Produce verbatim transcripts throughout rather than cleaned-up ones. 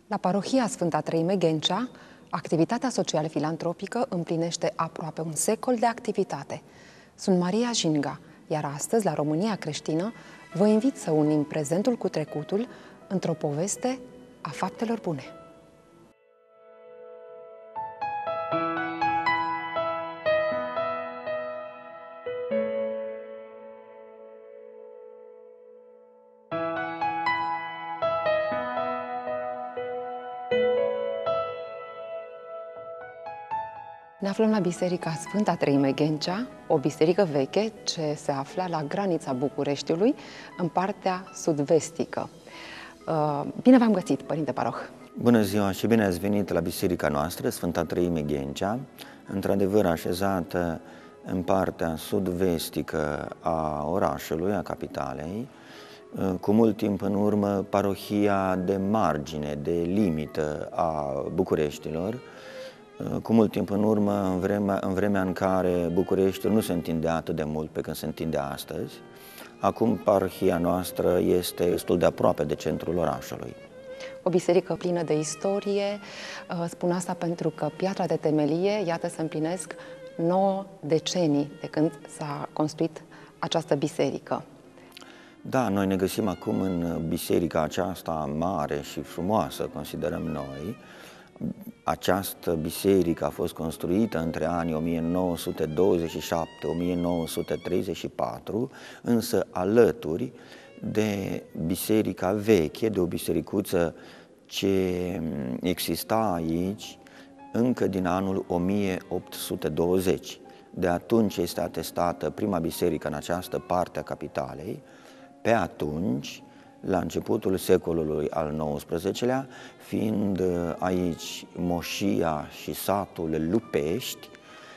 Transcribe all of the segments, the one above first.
La parohia Sfânta Treime Ghencea, activitatea social-filantropică împlinește aproape un secol de activitate. Sunt Maria Jinga, iar astăzi, la România Creștină, vă invit să unim prezentul cu trecutul într-o poveste a faptelor bune. Ne aflăm la Biserica Sfânta Treime Ghencea, o biserică veche ce se afla la granița Bucureștiului, în partea sud-vestică. Bine v-am găsit, Părinte Paroh! Bună ziua și bine ați venit la biserica noastră, Sfânta Treime Ghencea, într-adevăr așezată în partea sud-vestică a orașului, a capitalei, cu mult timp în urmă parohia de margine, de limită a Bucureștilor, cu mult timp în urmă, în vremea, în vremea în care Bucureștiul nu se întindea atât de mult pe când se întinde astăzi. Acum parohia noastră este destul de aproape de centrul orașului. O biserică plină de istorie, spun asta pentru că piatra de temelie, iată, se împlinesc nouă decenii de când s-a construit această biserică. Da, noi ne găsim acum în biserica aceasta mare și frumoasă, considerăm noi. Această biserică a fost construită între anii o mie nouă sute douăzeci și șapte - o mie nouă sute treizeci și patru, însă alături de biserica veche, de o bisericuță ce exista aici încă din anul o mie opt sute douăzeci. De atunci este atestată prima biserică în această parte a capitalei. Pe atunci, la începutul secolului al nouăsprezecelea, fiind aici moșia și satul Lupești,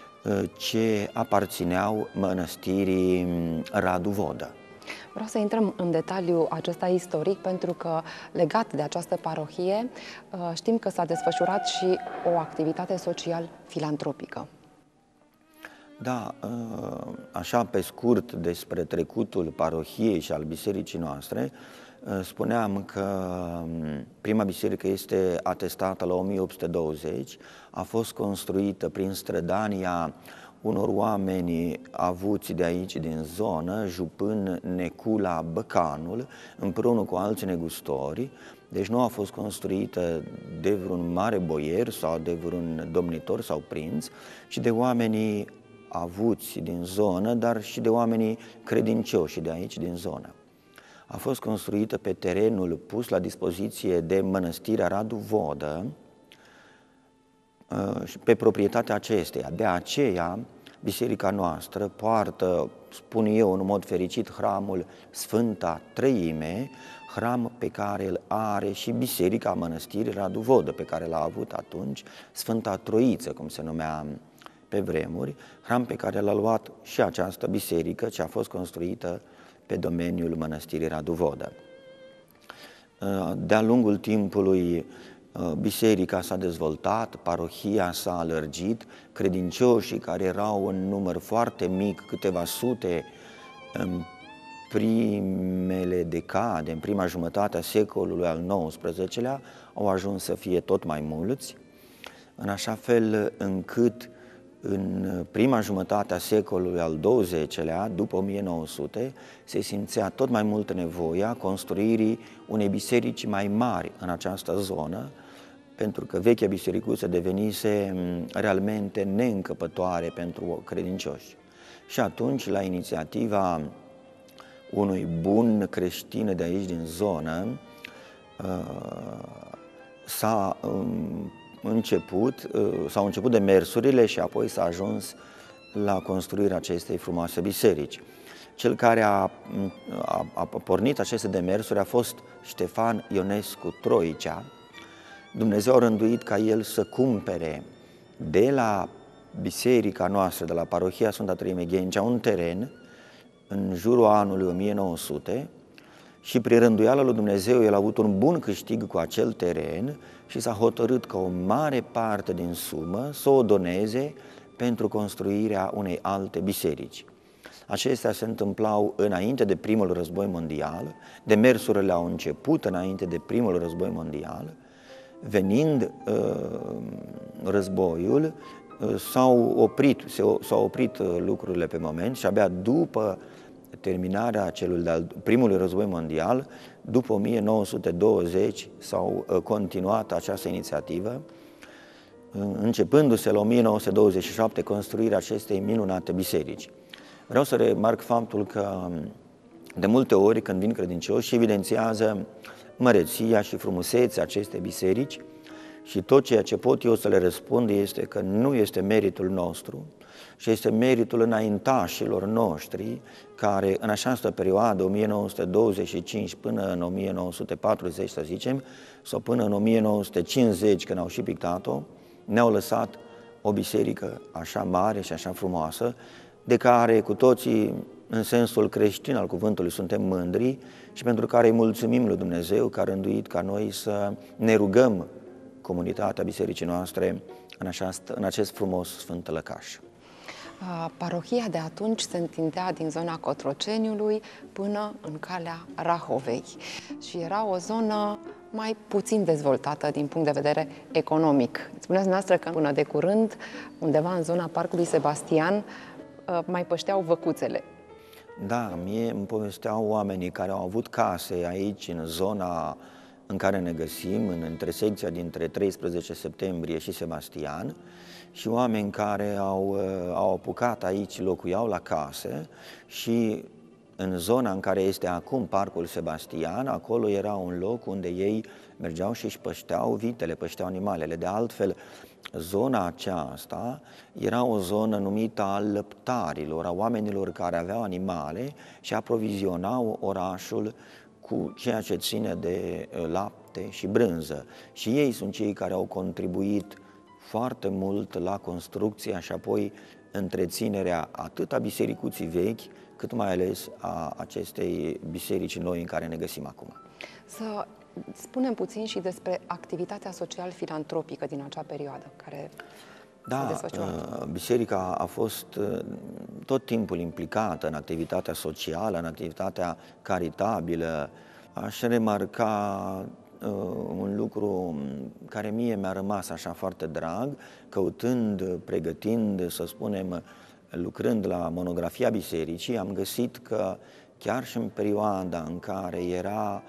ce aparțineau mănăstirii Radu Vodă. Vreau să intrăm în detaliu acesta istoric, pentru că legat de această parohie știm că s-a desfășurat și o activitate social-filantropică. Da, așa pe scurt despre trecutul parohiei și al bisericii noastre, spuneam că prima biserică este atestată la o mie opt sute douăzeci, a fost construită prin strădania unor oameni avuți de aici din zonă, Jupân, Necula, Băcanul, împreună cu alți negustori. Deci nu a fost construită de vreun mare boier sau de vreun domnitor sau prinț, ci de oamenii avuți din zonă, dar și de oamenii credincioși de aici, din zonă. A fost construită pe terenul pus la dispoziție de mănăstirea Radu Vodă, pe proprietatea acesteia. De aceea, biserica noastră poartă, spun eu în mod fericit, hramul Sfânta Treime, hram pe care îl are și biserica mănăstirii Radu Vodă, pe care l-a avut atunci Sfânta Troiță, cum se numea pe vremuri, hram pe care l-a luat și această biserică, ce a fost construită pe domeniul mănăstirii Radu Vodă. De-a lungul timpului, biserica s-a dezvoltat, parohia s-a alărgit, credincioșii care erau în număr foarte mic, câteva sute în primele decade, în prima jumătate a secolului al nouăsprezecelea, au ajuns să fie tot mai mulți, în așa fel încât în prima jumătate a secolului al douăzecelea, după o mie nouă sute, se simțea tot mai multă nevoia construirii unei biserici mai mari în această zonă, pentru că vechea bisericuță devenise realmente neîncăpătoare pentru credincioși. Și atunci, la inițiativa unui bun creștin de aici din zonă, s-a început, s-au început demersurile și apoi s-a ajuns la construirea acestei frumoase biserici. Cel care a, a, a pornit aceste demersuri a fost Ștefan Ionescu Troicea. Dumnezeu a rânduit ca el să cumpere de la biserica noastră, de la parohia Sfânta Treime Ghencea, un teren în jurul anului o mie nouă sute, și prin rânduiala lui Dumnezeu el a avut un bun câștig cu acel teren și s-a hotărât ca o mare parte din sumă să o doneze pentru construirea unei alte biserici. Acestea se întâmplau înainte de primul război mondial, demersurile au început înainte de primul război mondial, Venind războiul, s-au oprit, s-au oprit lucrurile pe moment și abia după terminarea celui de-al primului război mondial, după o mie nouă sute douăzeci, s-au continuat această inițiativă, începându-se la o mie nouă sute douăzeci și șapte construirea acestei minunate biserici. Vreau să remarc faptul că de multe ori când vin credincioși evidențiază măreția și frumusețea acestei biserici și tot ceea ce pot eu să le răspund este că nu este meritul nostru și este meritul înaintașilor noștri care în această perioadă, o mie nouă sute douăzeci și cinci până în o mie nouă sute patruzeci, să zicem, sau până în o mie nouă sute cincizeci, când au și pictat-o, ne-au lăsat o biserică așa mare și așa frumoasă, de care cu toții, în sensul creștin al cuvântului, suntem mândri și pentru care îi mulțumim lui Dumnezeu că a rânduit ca noi să ne rugăm comunitatea bisericii noastre în, această, în acest frumos Sfânt Lăcaș. Parohia de atunci se întindea din zona Cotroceniului până în calea Rahovei și era o zonă mai puțin dezvoltată din punct de vedere economic. Spuneați dumneavoastră că până de curând, undeva în zona Parcului Sebastian, mai pășteau văcuțele. Da, mie îmi povesteau oamenii care au avut case aici, în zona în care ne găsim, în intersecția dintre treisprezece septembrie și Sebastian, și oameni care au, au apucat aici, locuiau la case și în zona în care este acum Parcul Sebastian, acolo era un loc unde ei mergeau și își pășteau vitele, pășteau animalele. De altfel, zona aceasta era o zonă numită a lăptarilor, a oamenilor care aveau animale și aprovizionau orașul cu ceea ce ține de lapte și brânză. Și ei sunt cei care au contribuit foarte mult la construcția și apoi întreținerea atât a bisericuții vechi, cât mai ales a acestei biserici noi în care ne găsim acum. Să spunem puțin și despre activitatea social-filantropică din acea perioadă care s-a desfășurat. Da, biserica a fost tot timpul implicată în activitatea socială, în activitatea caritabilă. Aș remarca un lucru care mie mi-a rămas așa foarte drag, căutând, pregătind, să spunem, lucrând la monografia bisericii, am găsit că chiar și în perioada în care era,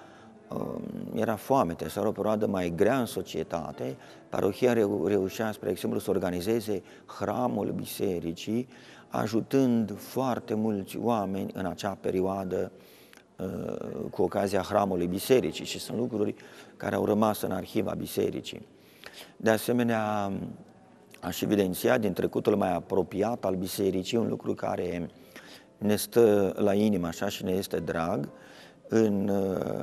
era foamete sau o perioadă mai grea în societate, parohia reu reușea, spre exemplu, să organizeze hramul bisericii, ajutând foarte mulți oameni în acea perioadă cu ocazia hramului bisericii și sunt lucruri care au rămas în arhiva bisericii. De asemenea, aș evidenția din trecutul mai apropiat al bisericii un lucru care ne stă la inimă așa și ne este drag. În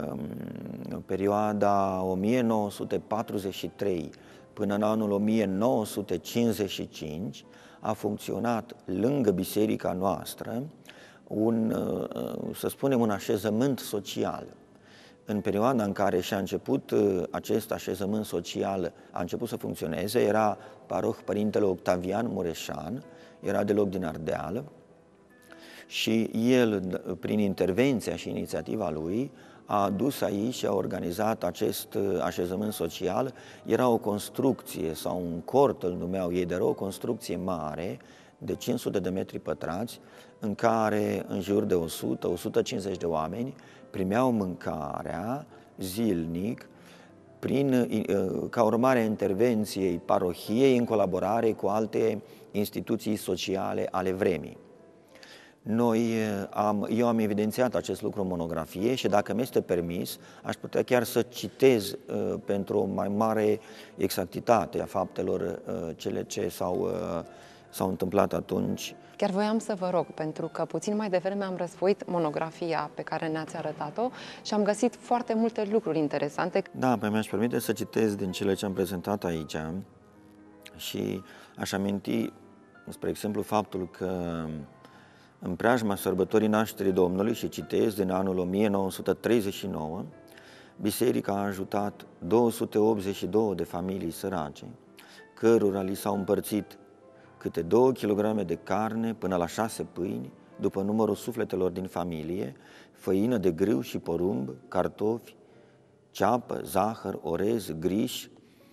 perioada o mie nouă sute patruzeci și trei până în anul o mie nouă sute cincizeci și cinci a funcționat lângă biserica noastră un, să spunem, un așezământ social. În perioada în care și-a început acest așezământ social, a început să funcționeze, era paroh Părintele Octavian Mureșan, era de loc din Ardeal și el, prin intervenția și inițiativa lui, a adus aici și a organizat acest așezământ social. Era o construcție sau un cort, îl numeau ei, dar o construcție mare de cinci sute de metri pătrați, în care în jur de o sută - o sută cincizeci de oameni primeau mâncarea zilnic prin, ca urmare a intervenției parohiei în colaborare cu alte instituții sociale ale vremii. Noi am, eu am evidențiat acest lucru în monografie și dacă mi este permis, aș putea chiar să citez uh, pentru o mai mare exactitate a faptelor uh, cele ce s-au uh, s-au întâmplat atunci. Chiar voiam să vă rog, pentru că puțin mai devreme am răsfoit monografia pe care ne-ați arătat-o și am găsit foarte multe lucruri interesante. Da, pe mi-aș permite să citez din cele ce am prezentat aici și aș aminti, spre exemplu, faptul că în preajma sărbătorii nașterii Domnului, și citez din anul o mie nouă sute treizeci și nouă, biserica a ajutat două sute optzeci și două de familii sărace, cărora li s-au împărțit câte două kilograme de carne până la șase pâini, după numărul sufletelor din familie, făină de grâu și porumb, cartofi, ceapă, zahăr, orez, griș,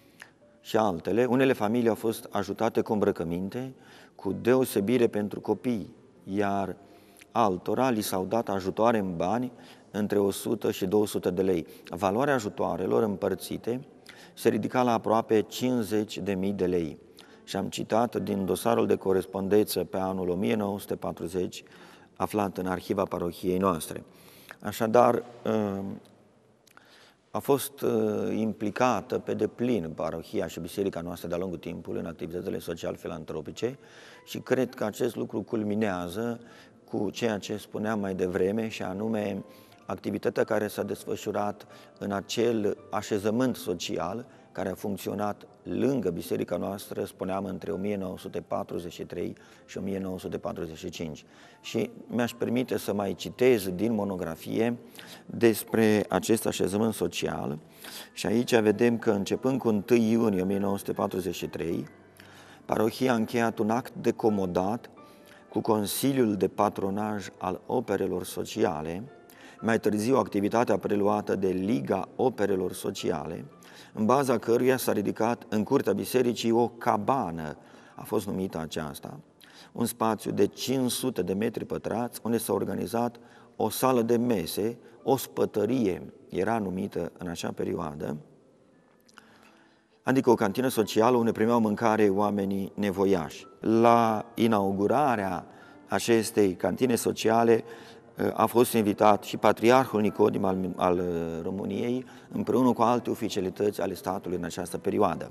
și altele. Unele familii au fost ajutate cu îmbrăcăminte, cu deosebire pentru copii, iar altora li s-au dat ajutoare în bani între o sută și două sute de lei. Valoarea ajutoarelor împărțite se ridica la aproape cincizeci de mii de lei. Și am citat din dosarul de corespondență pe anul o mie nouă sute patruzeci, aflat în arhiva parohiei noastre. Așadar, a fost implicată pe deplin parohia și biserica noastră de-a lungul timpului în activitățile social-filantropice și cred că acest lucru culminează cu ceea ce spuneam mai devreme, și anume activitatea care s-a desfășurat în acel așezământ social care a funcționat lângă biserica noastră, spuneam, între o mie nouă sute patruzeci și trei și o mie nouă sute patruzeci și cinci. Și mi-aș permite să mai citez din monografie despre acest așezământ social. Și aici vedem că începând cu întâi iunie o mie nouă sute patruzeci și trei, parohia a încheiat un act de comodat cu Consiliul de Patronaj al Operelor Sociale, mai târziu activitatea preluată de Liga Operelor Sociale, în baza căruia s-a ridicat în curtea bisericii o cabană, a fost numită aceasta, un spațiu de cinci sute de metri pătrați, unde s-a organizat o sală de mese, o spătărie, era numită în acea perioadă, adică o cantină socială unde primeau mâncare oamenii nevoiași. La inaugurarea acestei cantine sociale a fost invitat și Patriarhul Nicodim al, al României, împreună cu alte oficialități ale statului în această perioadă.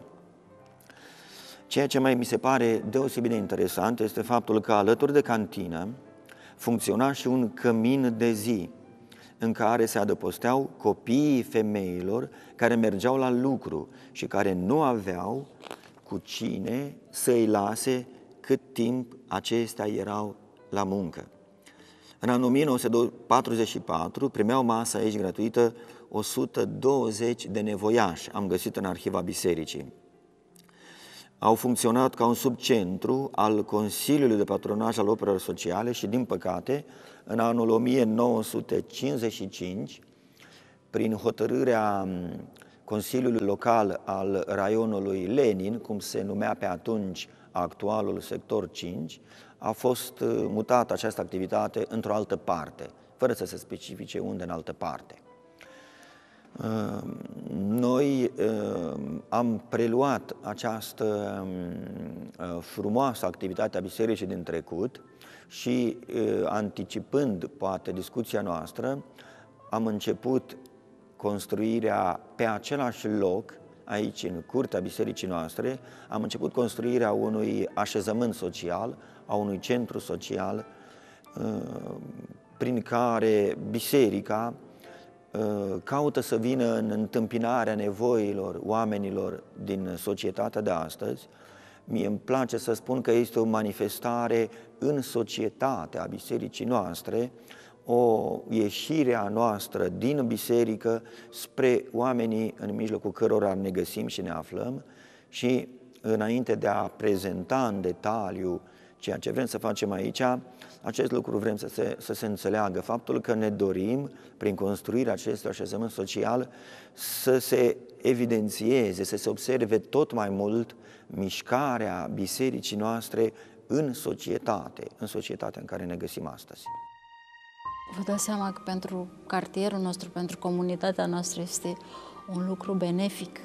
Ceea ce mai mi se pare deosebit de interesant este faptul că alături de cantină funcționa și un cămin de zi, în care se adăposteau copiii femeilor care mergeau la lucru și care nu aveau cu cine să-i lase cât timp acestea erau la muncă. În anul o mie nouă sute patruzeci și patru primeau masă aici gratuită o sută douăzeci de nevoiași, am găsit în arhiva bisericii. Au funcționat ca un subcentru al Consiliului de Patronaj al Operelor Sociale și, din păcate, în anul o mie nouă sute cincizeci și cinci, prin hotărârea Consiliului Local al raionului Lenin, cum se numea pe atunci actualul sector cinci, a fost mutată această activitate într-o altă parte, fără să se specifice unde în altă parte. Noi am preluat această frumoasă activitate a bisericii din trecut și, anticipând poate discuția noastră, am început construirea pe același loc, aici în curtea bisericii noastre, am început construirea unui așezământ social, a unui centru social, prin care biserica caută să vină în întâmpinarea nevoilor oamenilor din societatea de astăzi. Mie îmi place să spun că este o manifestare în societatea bisericii noastre, o ieșire a noastră din biserică spre oamenii în mijlocul cărora ne găsim și ne aflăm. Și înainte de a prezenta în detaliu ceea ce vrem să facem aici, acest lucru vrem să se, să se înțeleagă, faptul că ne dorim, prin construirea acestui așezământ social, să se evidențieze, să se observe tot mai mult mișcarea bisericii noastre în societate, în societatea în care ne găsim astăzi. Vă dați seama că pentru cartierul nostru, pentru comunitatea noastră este un lucru benefic.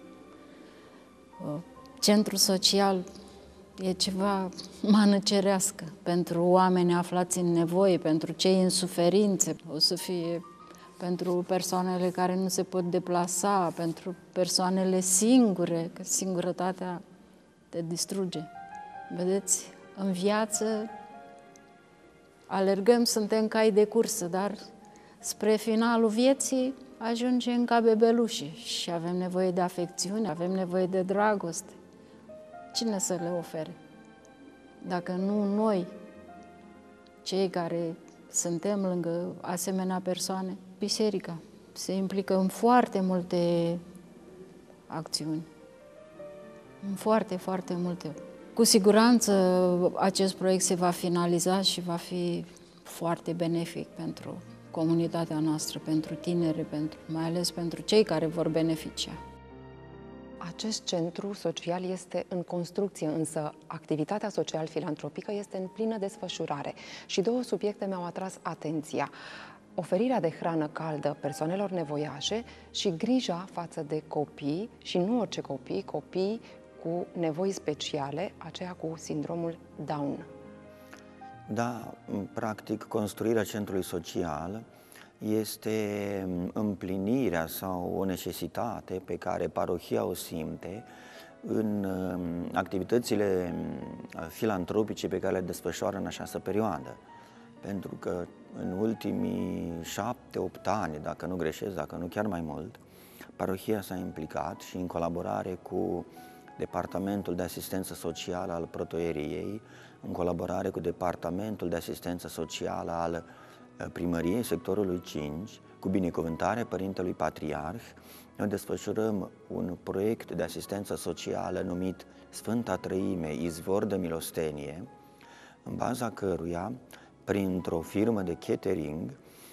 Centrul social e ceva mană cerească pentru oameni aflați în nevoie, pentru cei în suferințe. O să fie pentru persoanele care nu se pot deplasa, pentru persoanele singure, că singurătatea te distruge. Vedeți, în viață alergăm, suntem cai de cursă, dar spre finalul vieții ajungem ca bebelușii și avem nevoie de afecțiune, avem nevoie de dragoste. Cine să le ofere? Dacă nu noi, cei care suntem lângă asemenea persoane. Biserica se implică în foarte multe acțiuni, în foarte, foarte multe. Cu siguranță acest proiect se va finaliza și va fi foarte benefic pentru comunitatea noastră, pentru tineri, pentru, mai ales pentru cei care vor beneficia. Acest centru social este în construcție, însă activitatea social-filantropică este în plină desfășurare și două subiecte mi-au atras atenția: oferirea de hrană caldă persoanelor nevoiașe și grija față de copii, și nu orice copii, copii cu nevoi speciale, aceea cu sindromul Down. Da, practic, construirea centrului social este împlinirea sau o necesitate pe care parohia o simte în activitățile filantropice pe care le desfășoară în această perioadă. Pentru că în ultimii șapte, opt ani, dacă nu greșesc, dacă nu chiar mai mult, parohia s-a implicat și în colaborare cu Departamentul de Asistență Socială al Protoieriei, în colaborare cu Departamentul de Asistență Socială al Primăriei Sectorului cinci, cu binecuvântarea Părintelui Patriarh, noi desfășurăm un proiect de asistență socială numit Sfânta Trăime, Izvor de Milostenie, în baza căruia, printr-o firmă de catering,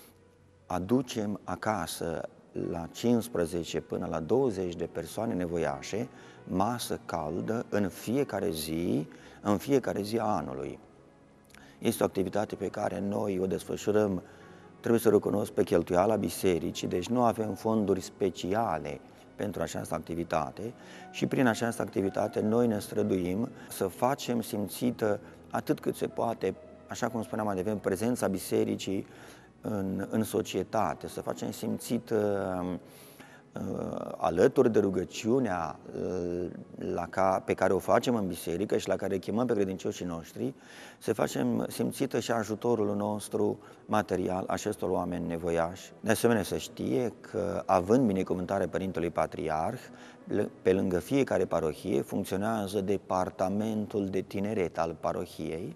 aducem acasă la cincisprezece până la douăzeci de persoane nevoiașe masă caldă în fiecare zi, în fiecare zi a anului. Este o activitate pe care noi o desfășurăm, trebuie să recunosc, pe cheltuiala bisericii, deci nu avem fonduri speciale pentru această activitate și prin această activitate noi ne străduim să facem simțită atât cât se poate, așa cum spuneam mai devreme, prezența bisericii în, în societate, să facem simțită alături de rugăciunea la ca, pe care o facem în biserică și la care chemăm pe credincioșii noștri, să facem simțită și ajutorul nostru material acestor oameni nevoiași. De asemenea, să știe că, având binecuvântarea Părintelui Patriarh, pe lângă fiecare parohie funcționează departamentul de tineret al parohiei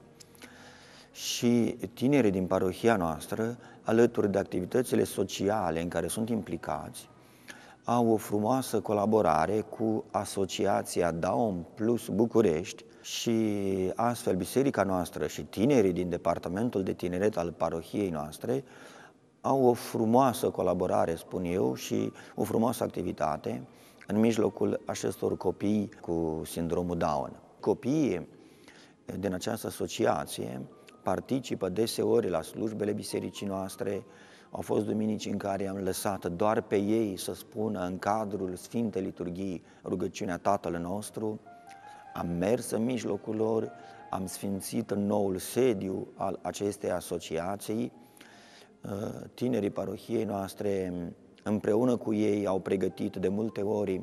și tinerii din parohia noastră, alături de activitățile sociale în care sunt implicați, au o frumoasă colaborare cu Asociația Down Plus București și astfel biserica noastră și tinerii din departamentul de tineret al parohiei noastre au o frumoasă colaborare, spun eu, și o frumoasă activitate în mijlocul acestor copii cu sindromul Down. Copiii din această asociație participă deseori la slujbele bisericii noastre. Au fost duminici în care am lăsat doar pe ei să spună în cadrul Sfintei Liturghii rugăciunea Tatăl nostru. Am mers în mijlocul lor, am sfințit noul sediu al acestei asociații. Tinerii parohiei noastre împreună cu ei au pregătit de multe ori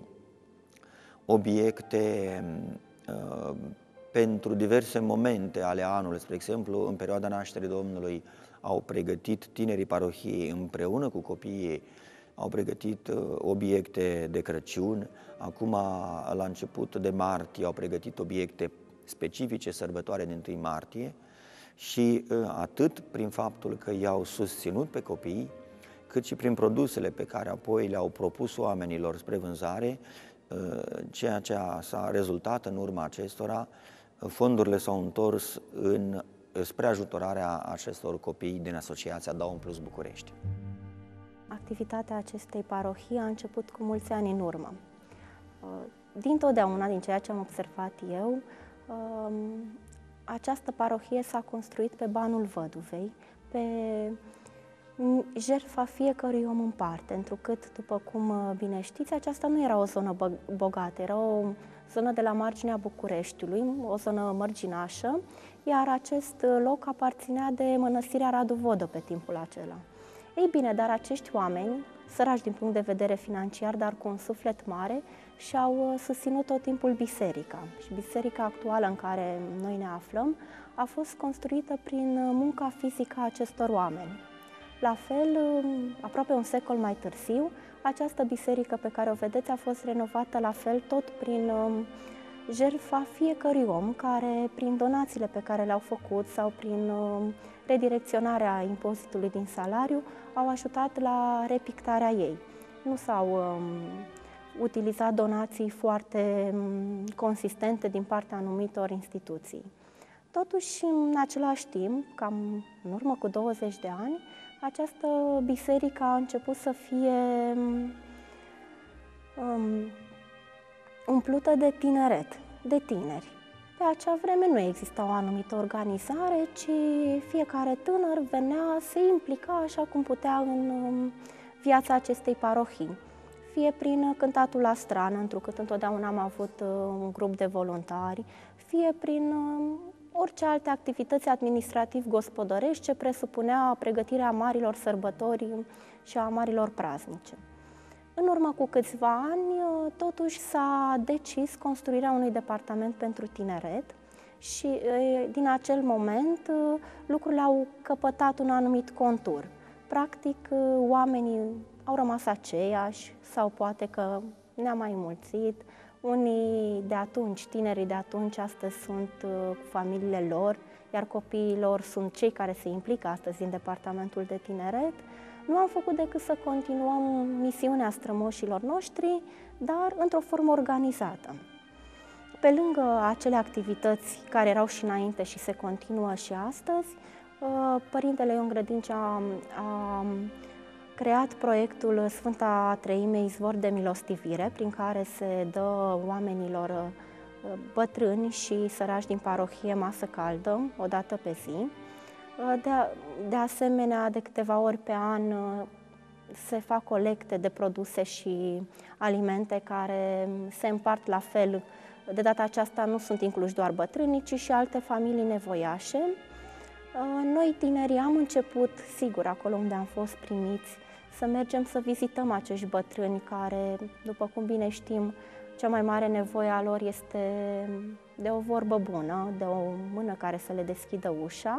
obiecte pentru diverse momente ale anului. Spre exemplu, în perioada nașterii Domnului au pregătit tinerii parohiei împreună cu copiii, au pregătit obiecte de Crăciun. Acum, la început de martie, au pregătit obiecte specifice sărbătoare din întâi martie și atât prin faptul că i-au susținut pe copii, cât și prin produsele pe care apoi le-au propus oamenilor spre vânzare, ceea ce s-a rezultat în urma acestora, fondurile s-au întors în, spre ajutorarea acestor copii din Asociația Down Plus București. Activitatea acestei parohii a început cu mulți ani în urmă. Dintotdeauna, din ceea ce am observat eu, această parohie s-a construit pe banul văduvei, pe jertfa fiecărui om în parte, întrucât, după cum bine știți, aceasta nu era o zonă bogată, era o zonă de la marginea Bucureștiului, o zonă mărginașă, iar acest loc aparținea de mănăstirea Radu Vodă pe timpul acela. Ei bine, dar acești oameni, săraci din punct de vedere financiar, dar cu un suflet mare, și-au susținut tot timpul biserica. Și biserica actuală în care noi ne aflăm a fost construită prin munca fizică a acestor oameni. La fel, aproape un secol mai târziu, această biserică pe care o vedeți a fost renovată la fel tot prin jertfa fiecărui om care, prin donațiile pe care le-au făcut sau prin redirecționarea impozitului din salariu, au ajutat la repictarea ei. Nu s-au um, utilizat donații foarte um, consistente din partea anumitor instituții. Totuși, în același timp, cam în urmă cu douăzeci de ani, această biserică a început să fie um, umplută de tineret, de tineri. Pe acea vreme nu exista o anumită organizare, ci fiecare tânăr venea, se implica așa cum putea în viața acestei parohii. Fie prin cântatul la strană, întrucât întotdeauna am avut un grup de voluntari, fie prin orice alte activități administrativ-gospodărești ce presupunea pregătirea marilor sărbători și a marilor praznice. În urmă cu câțiva ani, totuși s-a decis construirea unui departament pentru tineret și din acel moment lucrurile au căpătat un anumit contur. Practic, oamenii au rămas aceiași sau poate că ne-am mai înmulțit. Unii de atunci, tinerii de atunci, astăzi sunt cu familiile lor, iar copiii lor sunt cei care se implică astăzi în departamentul de tineret. Nu am făcut decât să continuăm misiunea strămoșilor noștri, dar într-o formă organizată. Pe lângă acele activități care erau și înainte și se continuă și astăzi, Părintele Ion Grădincea a creat proiectul Sfânta Treime, Izvor de Milostivire, prin care se dă oamenilor bătrâni și săraci din parohie masă caldă o dată pe zi. De, de asemenea, de câteva ori pe an se fac colecte de produse și alimente care se împart la fel. De data aceasta nu sunt incluși doar bătrânii, ci și alte familii nevoiașe. Noi, tinerii, am început, sigur, acolo unde am fost primiți, să mergem să vizităm acești bătrâni care, după cum bine știm, cea mai mare nevoie a lor este de o vorbă bună, de o mână care să le deschidă ușa.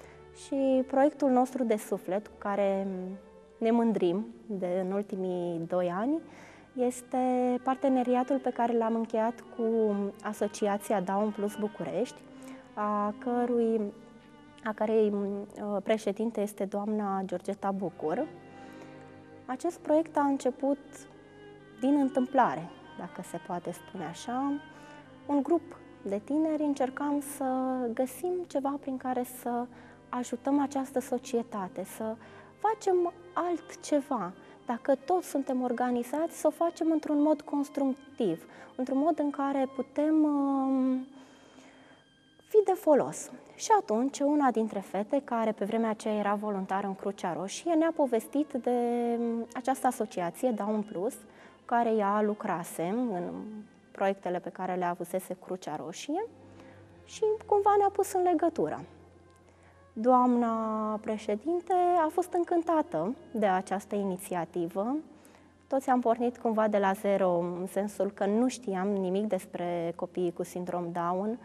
Și proiectul nostru de suflet, cu care ne mândrim de în ultimii doi ani, este parteneriatul pe care l-am încheiat cu Asociația Down Plus București, a cărui a cărei președinte este doamna Georgeta Bucur. Acest proiect a început din întâmplare, dacă se poate spune așa. Un grup de tineri încercam să găsim ceva prin care să ajutăm această societate, să facem altceva. Dacă toți suntem organizați, să o facem într-un mod constructiv, într-un mod în care putem uh, fi de folos. Și atunci, una dintre fete, care pe vremea aceea era voluntară în Crucea Roșie, ne-a povestit de această asociație, Down Plus, care ea lucrase în proiectele pe care le avusese Crucea Roșie și cumva ne-a pus în legătură. Doamna președinte a fost încântată de această inițiativă. Toți am pornit cumva de la zero, în sensul că nu știam nimic despre copiii cu sindrom Down.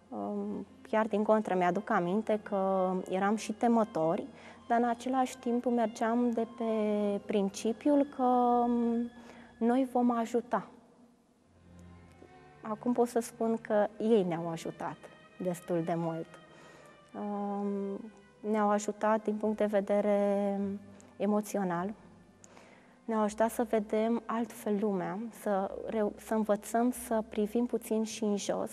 Chiar din contră mi-aduc aminte că eram și temători, dar în același timp mergeam de pe principiul că noi vom ajuta. Acum pot să spun că ei ne-au ajutat destul de mult. Ne-au ajutat din punct de vedere emoțional, ne-au ajutat să vedem altfel lumea, să, să învățăm să privim puțin și în jos.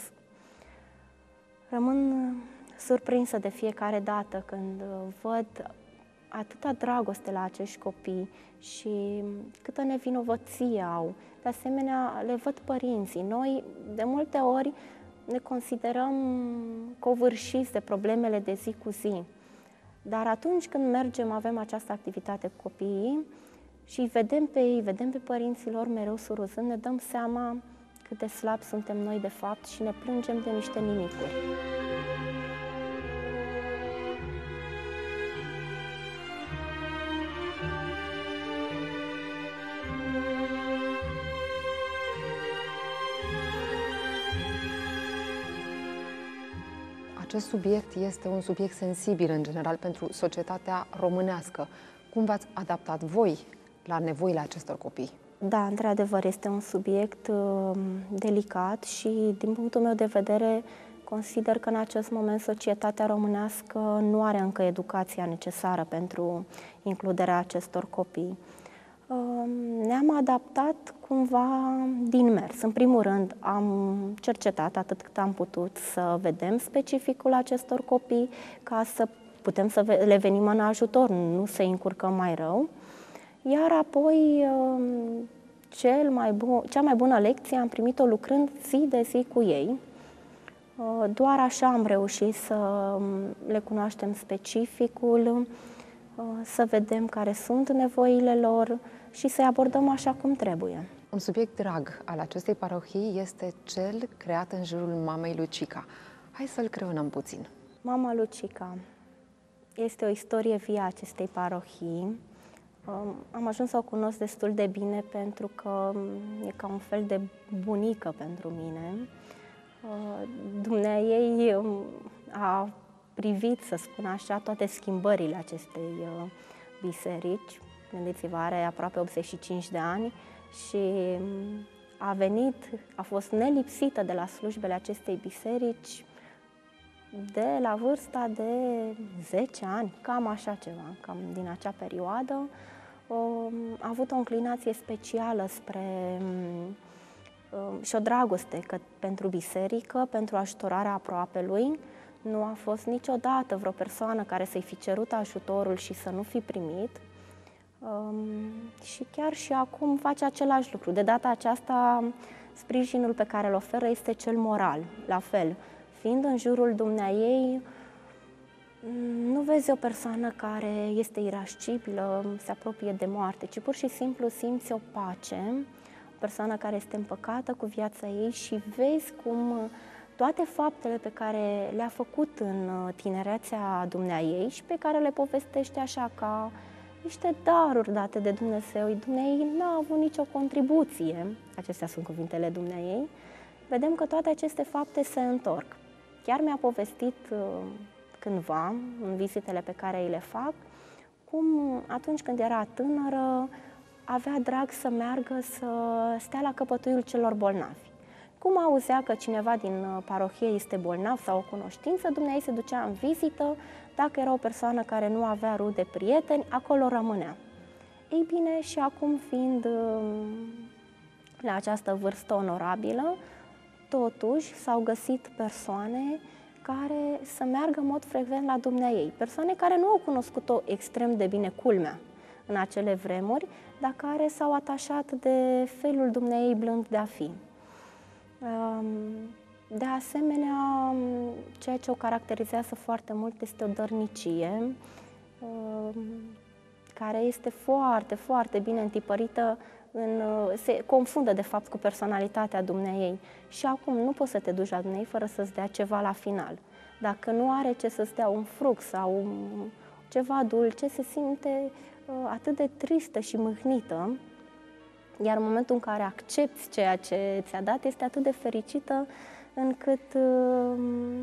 Rămân surprinsă de fiecare dată când văd atâta dragoste la acești copii și câtă nevinovăție au. De asemenea, le văd părinții. Noi, de multe ori, ne considerăm covârșiți de problemele de zi cu zi. Dar atunci când mergem, avem această activitate cu copiii și vedem pe ei, vedem pe părinții lor mereu surâzând, ne dăm seama cât de slabi suntem noi de fapt și ne plângem de niște nimicuri. Acest subiect este un subiect sensibil în general pentru societatea românească. Cum v-ați adaptat voi la nevoile acestor copii? Da, într-adevăr, este un subiect uh, delicat și, din punctul meu de vedere, consider că în acest moment societatea românească nu are încă educația necesară pentru includerea acestor copii. Uh, ne-am adaptat cumva din mers. În primul rând, am cercetat atât cât am putut să vedem specificul acestor copii, ca să putem să le venim în ajutor, nu să-i încurcăm mai rău. Iar apoi, cel mai bun, cea mai bună lecție am primit-o lucrând zi de zi cu ei. Doar așa am reușit să le cunoaștem specificul, să vedem care sunt nevoile lor și să-i abordăm așa cum trebuie. Un subiect drag al acestei parohii este cel creat în jurul mamei Lucica. Hai să-l creionăm puțin. Mama Lucica este o istorie vie a acestei parohii. Am ajuns să o cunosc destul de bine pentru că e ca un fel de bunică pentru mine. Dumneaei a privit, să spun așa, toate schimbările acestei biserici. Gândiți-vă, are aproape optzeci și cinci de ani și a venit, a fost nelipsită de la slujbele acestei biserici de la vârsta de zece ani, cam așa ceva, cam din acea perioadă. A avut o înclinație specială spre și o dragoste că, pentru biserică, pentru ajutorarea aproapelui. Nu a fost niciodată vreo persoană care să-i fi cerut ajutorul și să nu fi primit. Um, și chiar și acum face același lucru. De data aceasta, sprijinul pe care îl oferă este cel moral, la fel. Fiind în jurul dumneaei, nu vezi o persoană care este irascibilă, se apropie de moarte, ci pur și simplu simți o pace, o persoană care este împăcată cu viața ei și vezi cum toate faptele pe care le-a făcut în tinerețea dumneaei și pe care le povestește așa ca niște daruri date de Dumnezeu. Dumnezeu n-a avut nicio contribuție, acestea sunt cuvintele dumneaei, vedem că toate aceste fapte se întorc. Chiar mi-a povestit cândva, în vizitele pe care îi le fac, cum atunci când era tânără avea drag să meargă să stea la căpătuiul celor bolnavi. Cum auzea că cineva din parohie este bolnav sau o cunoștință, dumneaei se ducea în vizită. Dacă era o persoană care nu avea rude, prieteni, acolo rămânea. Ei bine, și acum fiind la această vârstă onorabilă, totuși s-au găsit persoane care să meargă în mod frecvent la dumneaei. Persoane care nu au cunoscut-o extrem de bine, culmea, în acele vremuri, dar care s-au atașat de felul dumneaei blând de a fi. De asemenea, ceea ce o caracterizează foarte mult este o dărnicie, care este foarte, foarte bine întipărită, în, se confundă de fapt cu personalitatea dumneaei. Și acum nu poți să te duci la dumneaei fără să-ți dea ceva la final. Dacă nu are ce să-ți dea, un fruct sau ceva dulce, se simte atât de tristă și mâhnită, iar în momentul în care accepti ceea ce ți-a dat, este atât de fericită încât uh,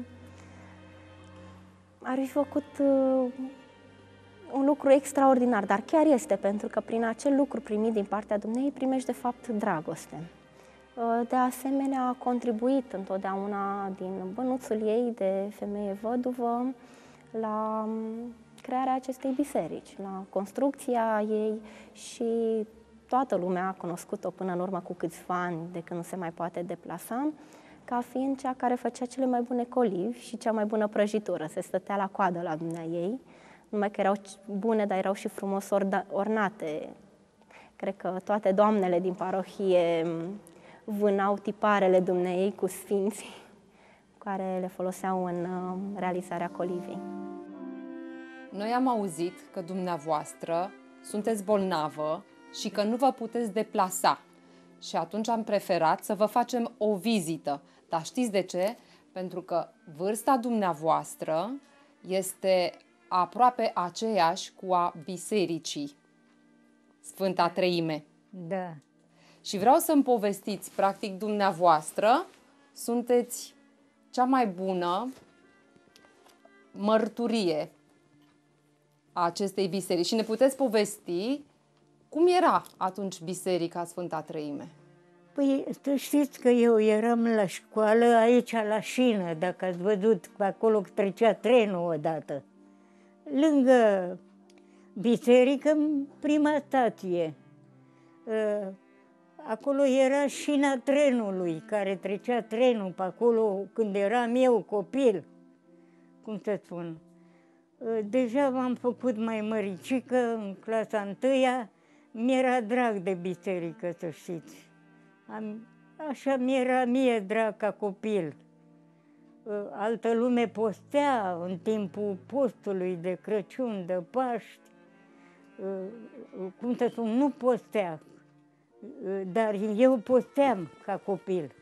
ar fi făcut uh, un lucru extraordinar, dar chiar este, pentru că prin acel lucru primit din partea dumneei primești de fapt dragoste. Uh, de asemenea, a contribuit întotdeauna din bănuțul ei de femeie văduvă la crearea acestei biserici, la construcția ei și toată lumea a cunoscut-o până în urmă cu câțiva ani, de când nu se mai poate deplasa, ca fiind cea care făcea cele mai bune colivi și cea mai bună prăjitură. Se stătea la coadă la dumneaei, numai că erau bune, dar erau și frumos ornate. Cred că toate doamnele din parohie vânau tiparele dumneaei cu sfinții, care le foloseau în realizarea colivii. Noi am auzit că dumneavoastră sunteți bolnavă și că nu vă puteți deplasa. Și atunci am preferat să vă facem o vizită. Dar știți de ce? Pentru că vârsta dumneavoastră este aproape aceeași cu a bisericii Sfânta Treime. Da. Și vreau să-mi povestiți, practic, dumneavoastră sunteți cea mai bună mărturie a acestei biserici. Și ne puteți povesti cum era atunci Biserica Sfânta Treime? Păi, să știți că eu eram la școală aici, la șină, dacă ați văzut, pe acolo trecea trenul odată. Lângă biserică, în prima stație. Acolo era șina trenului, care trecea trenul pe acolo când eram eu copil, cum să spun. Deja m-am făcut mai măricică în clasa întâia, Mi-era drag de biserică, să știți. Am, așa mi-era mie drag ca copil. Altă lume postea în timpul postului de Crăciun, de Paști. Cum să spun, nu postea, dar eu posteam ca copil.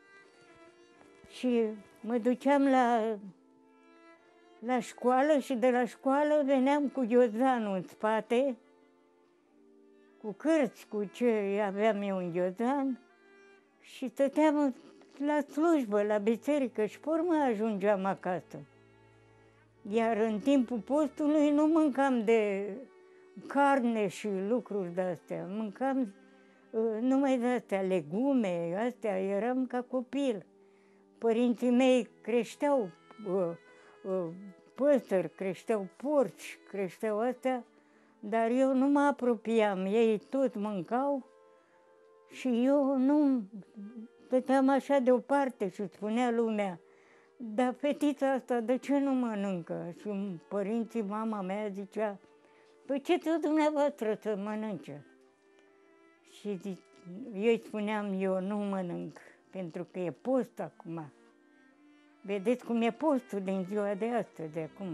Și mă duceam la, la școală și de la școală veneam cu ghiozdanul în spate, cu cărți, cu ce aveam eu în ghiozdan, și stăteam la slujbă, la biserică, și pe urmă ajungeam acasă. Iar în timpul postului nu mâncam de carne și lucruri de-astea, mâncam uh, numai de-astea, legume, astea, eram ca copil. Părinții mei creșteau uh, uh, păsări, creșteau porci, creșteau astea, dar eu nu mă apropiam, ei tot mâncau și eu nu stăteam așa deoparte și spunea lumea, dar fetița asta de ce nu mănâncă? Și părinții, mama mea zicea, păi ce tot dumneavoastră să mănânce? Și eu îi spuneam, eu nu mănânc, pentru că e post acum. Vedeți cum e postul din ziua de astăzi, de acum.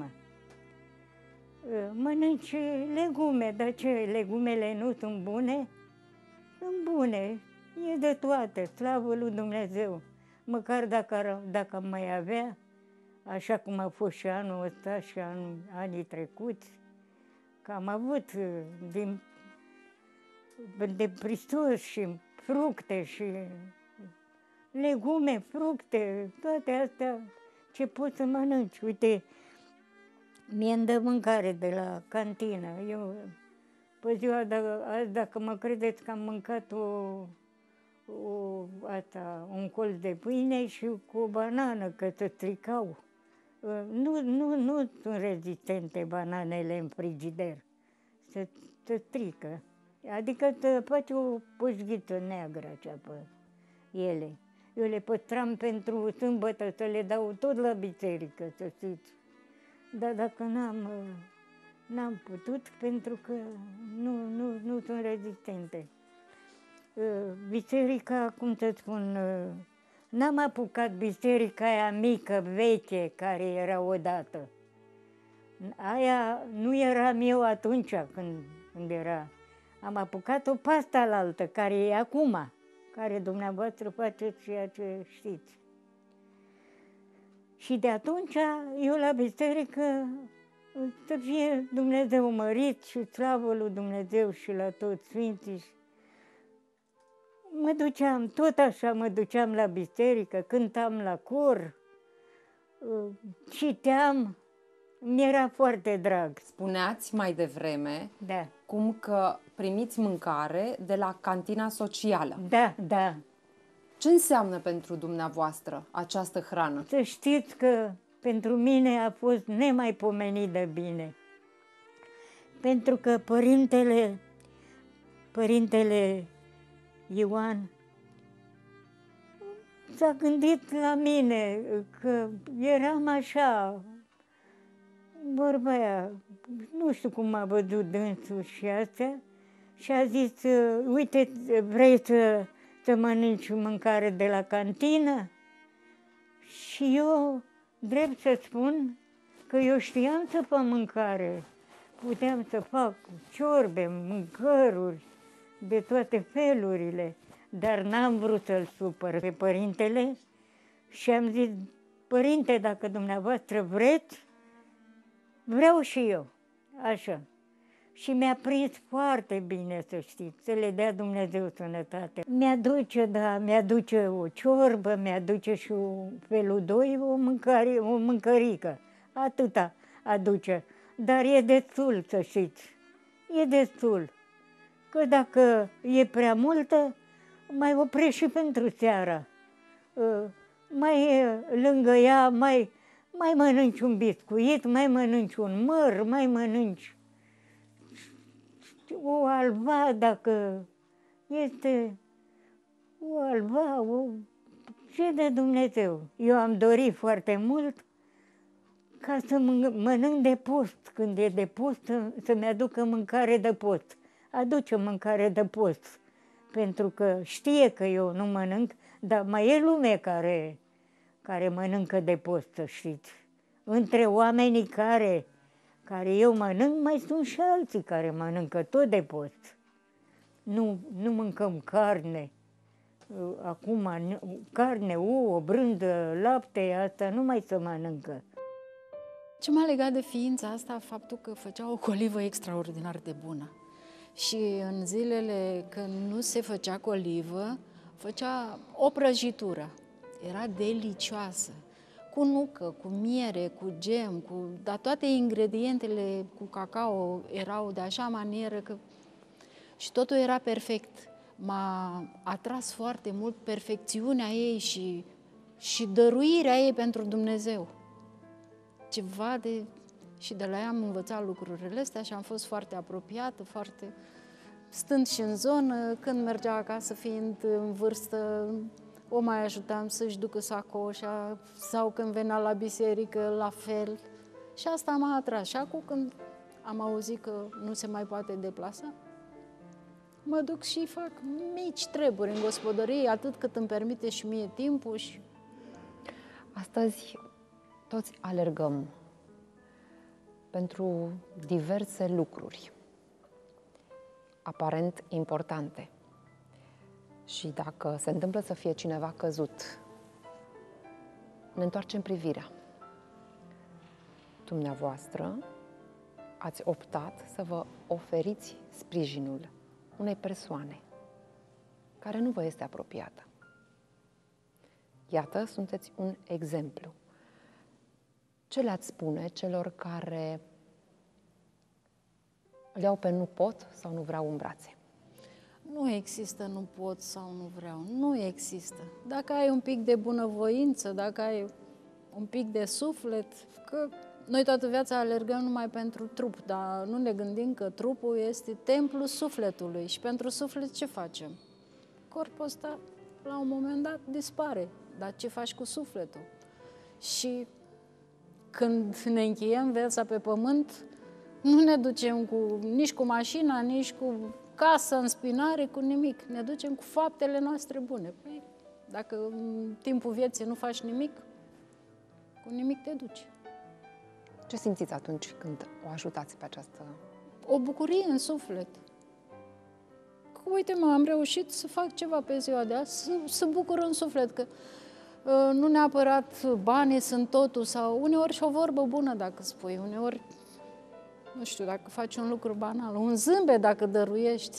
Mănânci legume, dar ce, legumele nu sunt bune? Sunt bune, e de toate, slavă lui Dumnezeu. Măcar dacă, dacă am mai avea, așa cum a fost și anul ăsta și anul, anii trecuți, că am avut din, de pristos și fructe și legume, fructe, toate astea ce poți să mănânci. Uite, mie îmi dă mâncare de la cantină. Eu, pe ziua de azi, dacă mă credeți că am mâncat o, o, asta, un colț de pâine și cu o banană, că se stricau. Nu, nu, nu sunt rezistente bananele în frigider, se, se strică. Adică te faci o pușghiță neagră așa pe ele. Eu le păstram pentru sâmbătă să le dau tot la biserică, să știți. Dar dacă n-am, n-am putut, pentru că nu, nu, nu sunt rezistente. Biserica, cum să spun, n-am apucat biserica aia mică, veche, care era odată. Aia nu eram eu atunci când, când era. Am apucat-o pe asta la altă, care e acum, care dumneavoastră faceți ceea ce știți. Și de atunci eu la biserică să fie Dumnezeu mărit și slavă lui Dumnezeu și la toți sfinții. Mă duceam, tot așa mă duceam la biserică, cântam la cor, citeam, mi-era foarte drag. Spuneați mai devreme da. cum că primiți mâncare de la cantina socială. Da, da. Ce înseamnă pentru dumneavoastră această hrană? Să știți că pentru mine a fost nemaipomenit de bine. Pentru că părintele, părintele Ioan s-a gândit la mine, că eram așa, vorba aia, nu știu cum a văzut dânsul și astea, și a zis, uite, vrei să, să mănânci mâncare de la cantină? Și eu, drept să spun, că eu știam să fac mâncare. Puteam să fac ciorbe, mâncăruri, de toate felurile, dar n-am vrut să-l supăr pe părintele și am zis, părinte, dacă dumneavoastră vreți, vreau și eu, așa. Și mi-a prins foarte bine, să știți, să le dea Dumnezeu sănătate. Mi-aduce, da, mi-aduce o ciorbă, mi-aduce și un felul doi, o, mâncare, o mâncărică, atâta aduce. Dar e destul, să știți, e destul. Că dacă e prea multă, mai oprești și pentru seara. Mai e lângă ea, mai, mai mănânci un biscuit, mai mănânci un măr, mai mănânci o alba, dacă este o alba, o... ce de Dumnezeu. Eu am dorit foarte mult ca să mănânc de post, când e de post, să-mi aducă mâncare de post. aduce mâncare de post, pentru că știe că eu nu mănânc, dar mai e lume care, care mănâncă de post, să știți. Între oamenii care, care eu mănânc, mai sunt și alții care mănâncă tot de post. Nu, nu mâncăm carne. Acum, carne, ouă, brândă, lapte, asta nu mai se mănâncă. Ce m-a legat de ființa asta, faptul că făcea o colivă extraordinar de bună. Și în zilele când nu se făcea colivă, făcea o prăjitură. Era delicioasă, cu nucă, cu miere, cu gem, cu... dar toate ingredientele cu cacao erau de așa manieră că... Și totul era perfect. M-a atras foarte mult perfecțiunea ei și, și dăruirea ei pentru Dumnezeu. Ceva de... Și de la ea am învățat lucrurile astea și am fost foarte apropiată, foarte... Stând și în zonă, când mergea acasă, fiind în vârstă, o mai ajutam să-și ducă sacoșa sau când venea la biserică, la fel. Și asta m-a atras. Și acum când am auzit că nu se mai poate deplasa, mă duc și fac mici treburi în gospodărie, atât cât îmi permite și mie timpul. Și... Astăzi toți alergăm pentru diverse lucruri aparent importante. Și dacă se întâmplă să fie cineva căzut, ne întoarcem privirea. Dumneavoastră ați optat să vă oferiți sprijinul unei persoane care nu vă este apropiată. Iată, sunteți un exemplu. Ce le-ați spune celor care îl iau pe nu pot sau nu vreau în brațe? Nu există nu pot sau nu vreau. Nu există. Dacă ai un pic de bunăvoință, dacă ai un pic de suflet, că noi toată viața alergăm numai pentru trup, dar nu ne gândim că trupul este templul sufletului. Și pentru suflet ce facem? Corpul ăsta, la un moment dat, dispare. Dar ce faci cu sufletul? Și când ne încheiem viața pe pământ, nu ne ducem cu, nici cu mașina, nici cu casa în spinare, cu nimic. Ne ducem cu faptele noastre bune. Păi, dacă în timpul vieții nu faci nimic, cu nimic te duci. Ce simțiți atunci când o ajutați pe această... O bucurie în suflet. Că, uite mă, am reușit să fac ceva pe ziua de azi, să, să bucur în suflet, că uh, nu neapărat banii sunt totul, sau uneori și o vorbă bună dacă spui, uneori, nu știu, dacă faci un lucru banal, un zâmbet dacă dăruiești.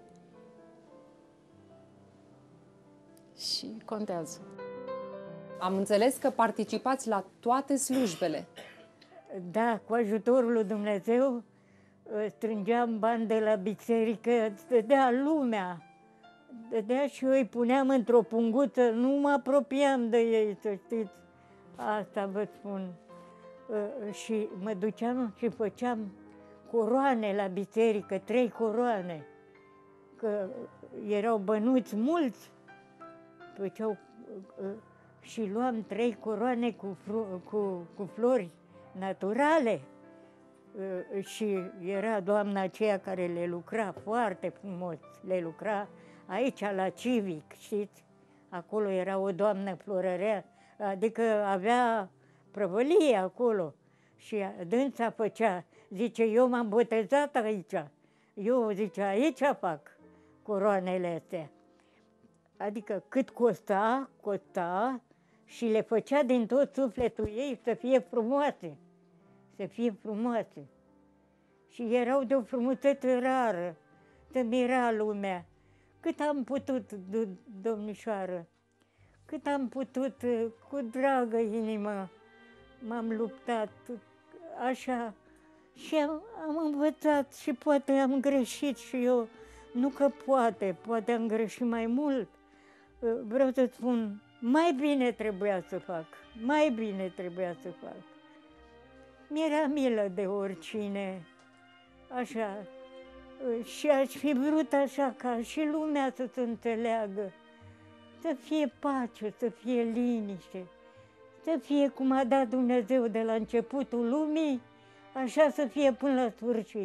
Și contează. Am înțeles că participați la toate slujbele. Da, cu ajutorul lui Dumnezeu strângeam bani de la biserică, dădea lumea, dădea și eu îi puneam într-o punguță, nu mă apropiam de ei, să știți, asta vă spun. Și mă duceam și făceam coroane la biserică, trei coroane, că erau bănuți mulți, făceau, și luam trei coroane cu, cu, cu flori naturale. Și era doamna aceea care le lucra foarte frumos, le lucra aici la Civic, știți? Acolo era o doamnă florărea, adică avea prăvălie acolo. Și dânsa făcea, zice, eu m-am botezat aici, eu, zice, aici fac coroanele astea. Adică cât costa, costa și le făcea din tot sufletul ei să fie frumoase, să fie frumoase. Și erau de o frumusețe rară, să mira lumea. Cât am putut, domnișoară, cât am putut, cu dragă inimă, m-am luptat, așa, și am, am învățat și poate am greșit și eu, nu că poate, poate am greșit mai mult. Vreau să spun, mai bine trebuia să fac, mai bine trebuia să fac. Mi-era milă de oricine, așa, și aș fi vrut așa ca și lumea să se înțeleagă, să fie pace, să fie liniște, să fie cum a dat Dumnezeu de la începutul lumii, așa să fie până la sfârșit.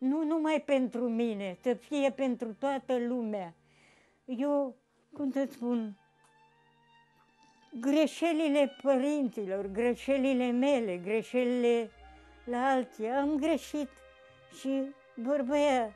nu numai pentru mine, să fie pentru toată lumea. Eu, cum să spun, greșelile părinților, greșelile mele, greșelile la alții, am greșit și vorba aia,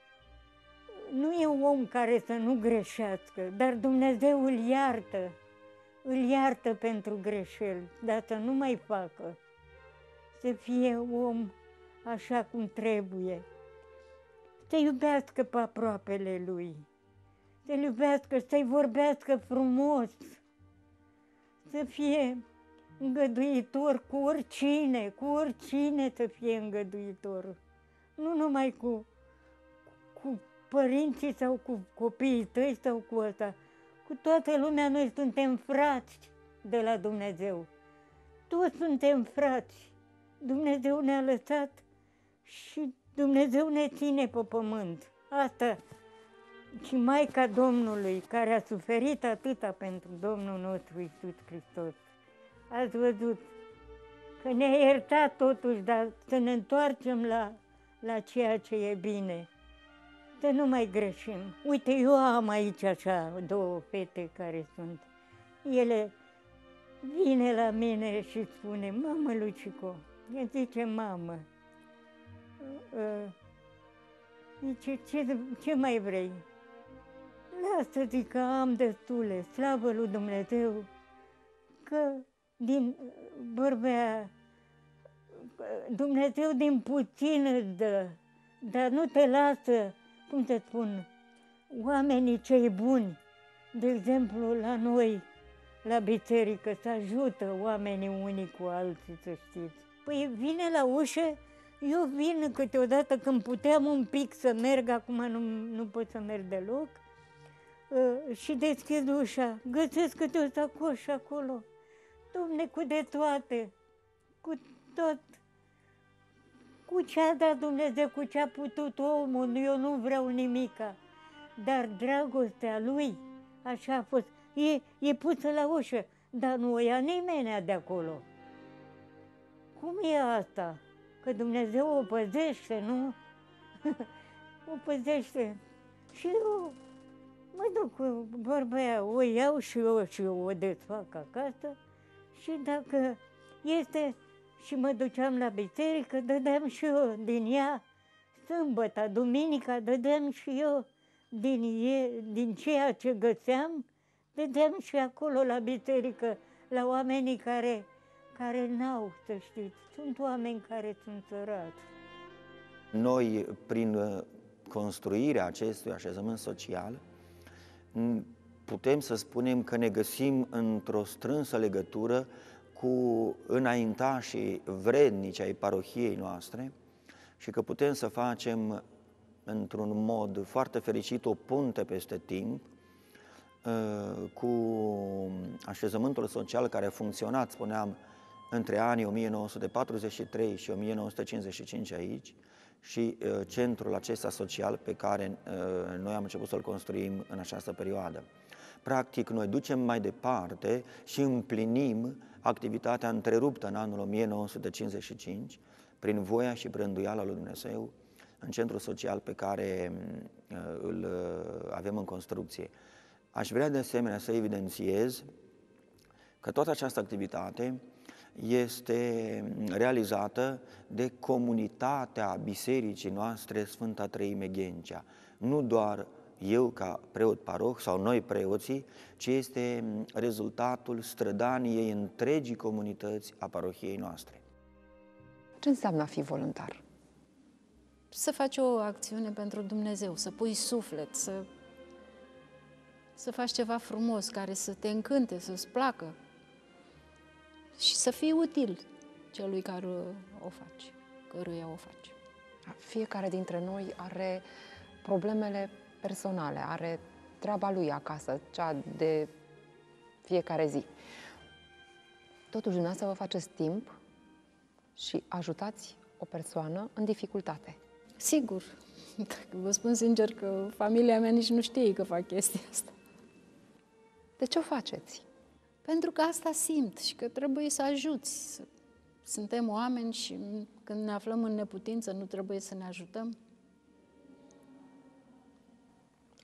nu e un om care să nu greșească, dar Dumnezeu îl iartă, îl iartă pentru greșeli, dar să nu mai facă, să fie om așa cum trebuie, să iubească pe aproapele lui, să-l iubească, să-i vorbească frumos, să fie îngăduitor cu oricine, cu oricine să fie îngăduitor, nu numai cu, cu părinții sau cu copiii tăi sau cu ăsta, cu toată lumea. Noi suntem frați de la Dumnezeu, toți suntem frați. Dumnezeu ne-a lăsat și Dumnezeu ne ține pe pământ. Asta și Maica Domnului, care a suferit atâta pentru Domnul nostru Iisus Hristos. Ați văzut că ne-a iertat totuși, dar să ne întoarcem la, la ceea ce e bine, să nu mai greșim. Uite, eu am aici așa două fete care sunt. Ele vine la mine și spune, mamă, Lucico, îmi zice, mamă, uh, zice, ce, ce mai vrei? Lasă, zic, că am destule, slavă lui Dumnezeu, că din vorbea, Dumnezeu din puțin îți dă, dar nu te lasă, cum să spun, oamenii cei buni, de exemplu la noi, la biserică, să ajută oamenii unii cu alții, să știți. Păi vine la ușă, eu vin câteodată când puteam un pic să merg, acum nu, nu pot să merg deloc, și deschid ușa, găsesc câte o sacoșă acolo, Domne, cu de toate, cu tot, cu ce a dat Dumnezeu, cu ce a putut omul, eu nu vreau nimica, dar dragostea lui, așa a fost, e, e pusă la ușă, dar nu o ia nimeni de acolo. Cum e asta? Că Dumnezeu o păzește, nu? O păzește. Și eu mă duc cu vorba aia, o iau și eu și eu o desfac acasă și dacă este și mă duceam la biserică, dădeam și eu din ea, sâmbătă, duminica, dădeam și eu din, e, din ceea ce găseam, dădeam și acolo la biserică, la oamenii care, care n-au, să știți. Sunt oameni care sunt sărați. Noi, prin construirea acestui așezământ social, putem să spunem că ne găsim într-o strânsă legătură cu înaintașii vrednici ai parohiei noastre și că putem să facem într-un mod foarte fericit o punte peste timp cu așezământul social care a funcționat, spuneam, între anii o mie nouă sute patruzeci și trei și o mie nouă sute cincizeci și cinci aici și centrul acesta social pe care noi am început să-l construim în această perioadă. Practic, noi ducem mai departe și împlinim activitatea întreruptă în anul o mie nouă sute cincizeci și cinci prin voia și prin înduiala lui Dumnezeu în centrul social pe care îl avem în construcție. Aș vrea de asemenea să evidențiez că toată această activitate este realizată de comunitatea bisericii noastre Sfânta Treime Ghencea. Nu doar eu ca preot paroh sau noi preoții, ci este rezultatul strădaniei întregii comunități a parohiei noastre. Ce înseamnă a fi voluntar? Să faci o acțiune pentru Dumnezeu, să pui suflet, să, să faci ceva frumos care să te încânte, să-ți placă și să fii util celui care o faci, căruia o faci. Fiecare dintre noi are problemele personale, are treaba lui acasă, cea de fiecare zi. Totuși, dumneavoastră vă faceți timp și ajutați o persoană în dificultate. Sigur, vă spun sincer că familia mea nici nu știe că fac chestia asta. De ce o faceți? Pentru că asta simt și că trebuie să ajuți. Suntem oameni și când ne aflăm în neputință nu trebuie să ne ajutăm.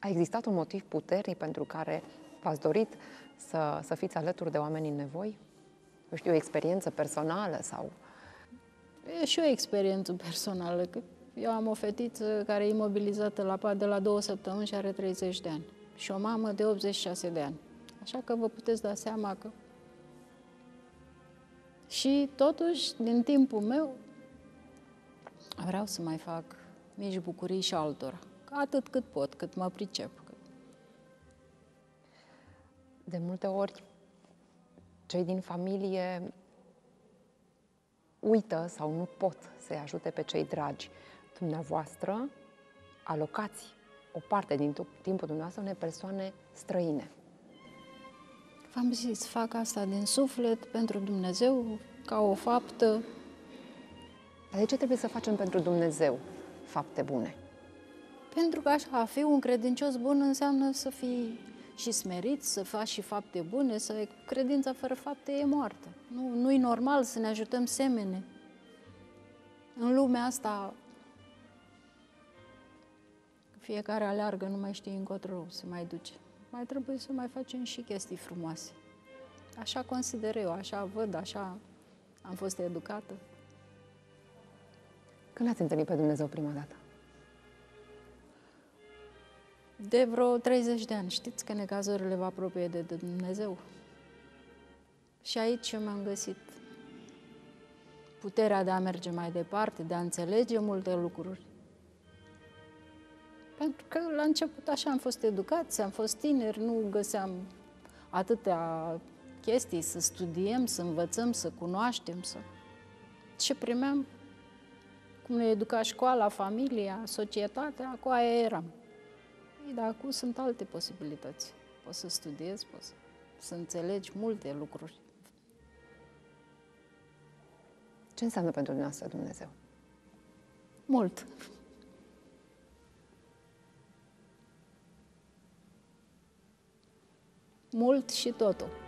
A existat un motiv puternic pentru care v-ați dorit să, să fiți alături de oameni în nevoi? Eu știu, o experiență personală sau... E și o experiență personală, că eu am o fetiță care e imobilizată la pat de la două săptămâni și are treizeci de ani. Și o mamă de optzeci și șase de ani. Așa că vă puteți da seama că... Și totuși, din timpul meu, vreau să mai fac mici bucurii și altora. Atât cât pot, cât mă pricep. De multe ori, cei din familie uită sau nu pot să-i ajute pe cei dragi. Dumneavoastră alocați o parte din timpul dumneavoastră unei persoane străine. V-am zis, fac asta din suflet, pentru Dumnezeu, ca o faptă. Dar de ce trebuie să facem pentru Dumnezeu fapte bune? Pentru că așa, a fi un credincios bun înseamnă să fii și smerit, să faci și fapte bune, să credința fără fapte e moartă. Nu, nu-i normal să ne ajutăm semene. În lumea asta fiecare aleargă, nu mai știe încotro se mai duce. Mai trebuie să mai facem și chestii frumoase. Așa consider eu, așa văd, așa am fost educată. Când ați întâlnit pe Dumnezeu prima dată? De vreo treizeci de ani. Știți că necazurile vă apropie de Dumnezeu. Și aici eu mi-am găsit puterea de a merge mai departe, de a înțelege multe lucruri. Pentru că la început așa am fost educați, am fost tineri, nu găseam atâtea chestii să studiem, să învățăm, să cunoaștem. Să... Ce primeam, cum ne educa școala, familia, societatea, cu aia eram. Dar acum sunt alte posibilități. Poți să studiezi, poți să înțelegi multe lucruri. Ce înseamnă pentru dumneavoastră Dumnezeu? Mult. Mult și totul.